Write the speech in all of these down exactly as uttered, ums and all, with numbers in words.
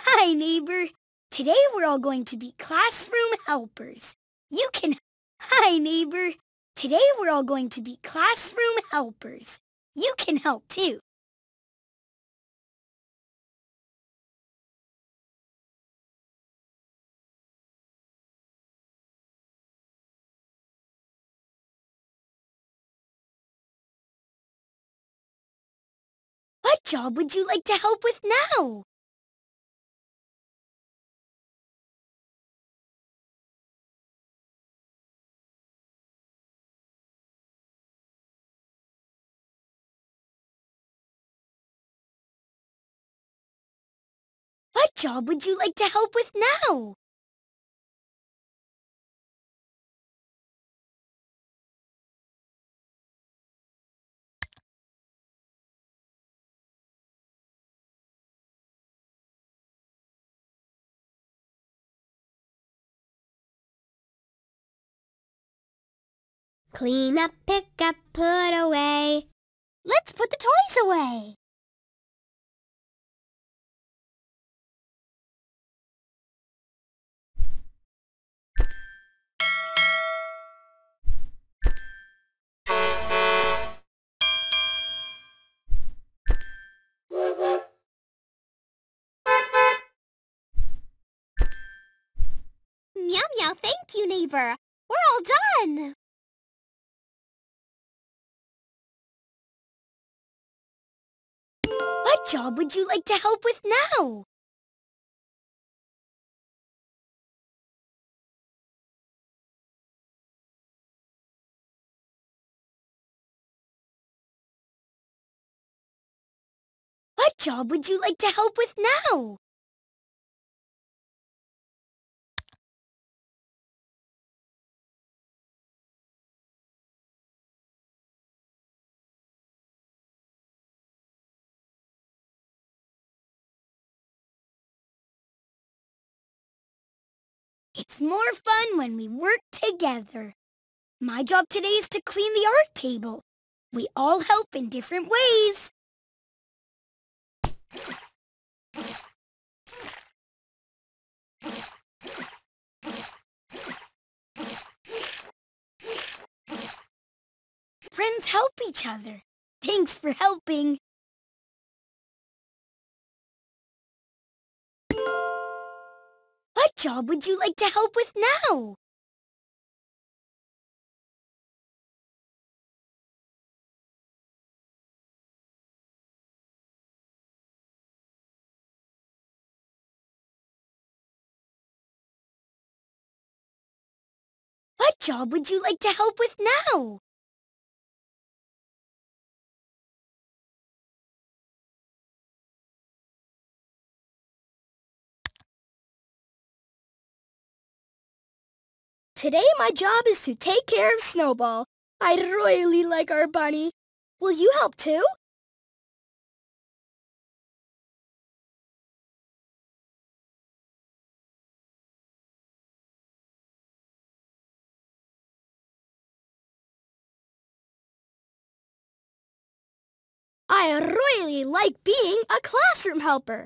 Hi, neighbor. Today we're all going to be classroom helpers. You can... Hi, neighbor. Today we're all going to be classroom helpers. You can help too. What job would you like to help with now? What job would you like to help with now? Clean up, pick up, put away. Let's put the toys away. Meow meow, thank you, neighbor. We're all done. What job would you like to help with now? What job would you like to help with now? It's more fun when we work together. My job today is to clean the art table. We all help in different ways. Friends help each other. Thanks for helping. What job would you like to help with now? What job would you like to help with now? Today my job is to take care of Snowball. I really like our bunny. Will you help too? I really like being a classroom helper.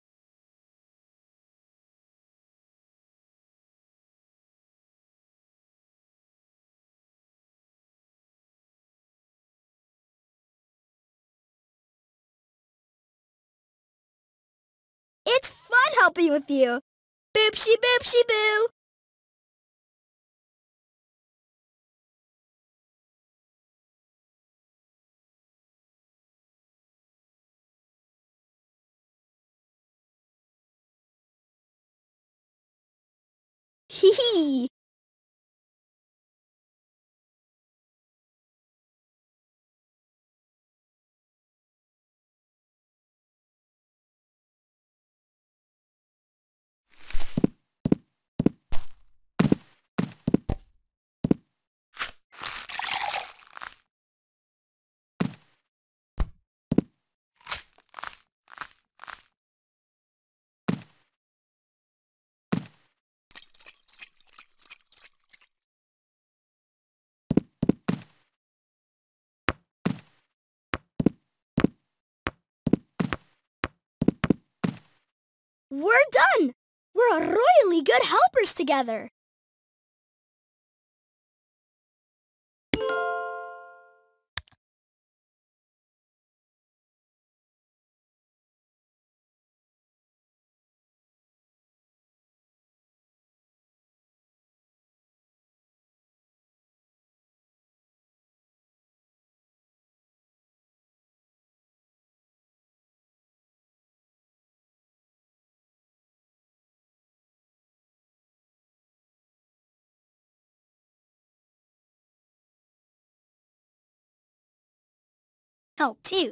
It's fun helping with you. Boopsie boopsie boo. Hee hee. We're done! We're royally good helpers together. Help too.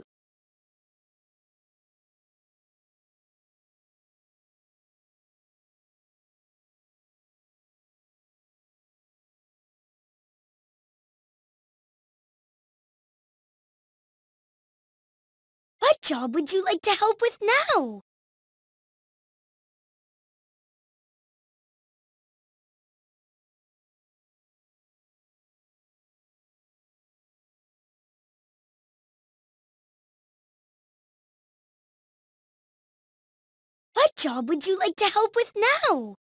What job would you like to help with now? What job would you like to help with now?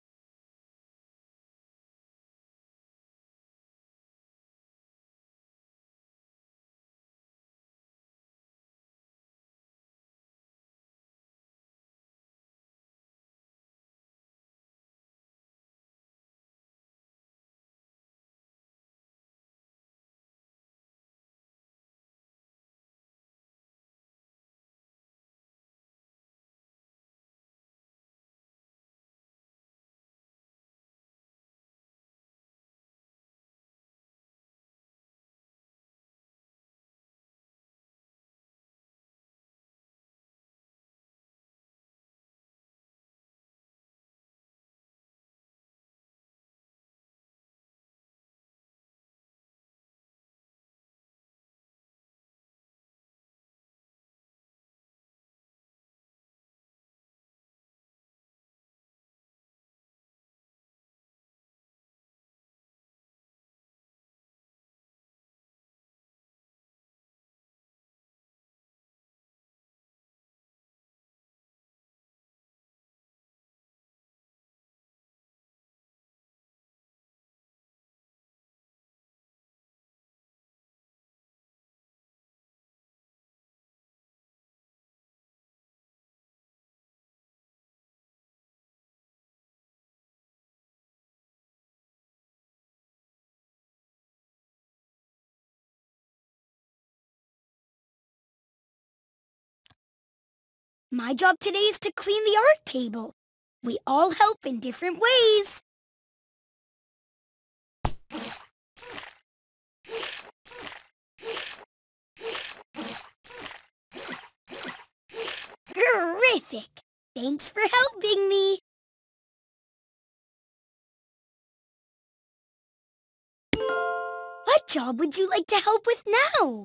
My job today is to clean the art table. We all help in different ways. Terrific! Thanks for helping me. What job would you like to help with now?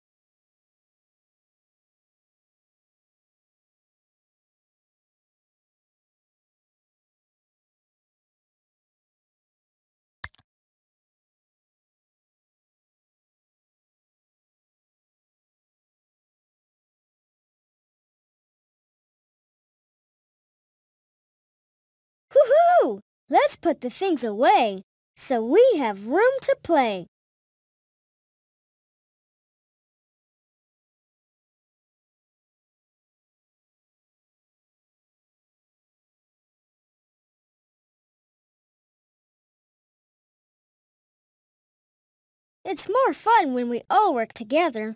Woohoo! Let's put the things away so we have room to play. It's more fun when we all work together.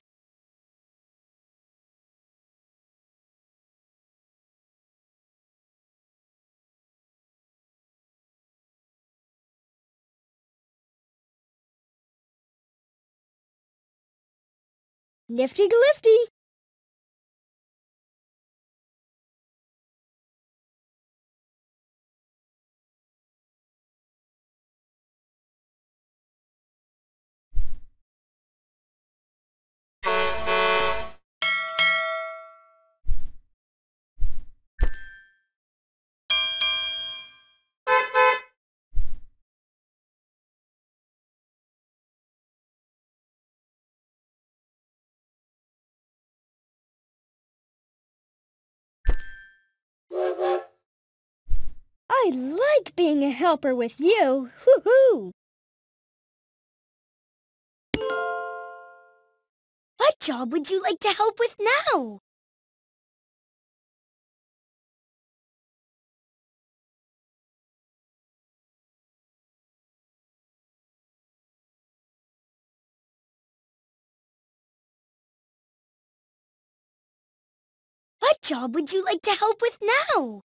Nifty-glifty! I like being a helper with you. Woo-hoo! What job would you like to help with now? What job would you like to help with now?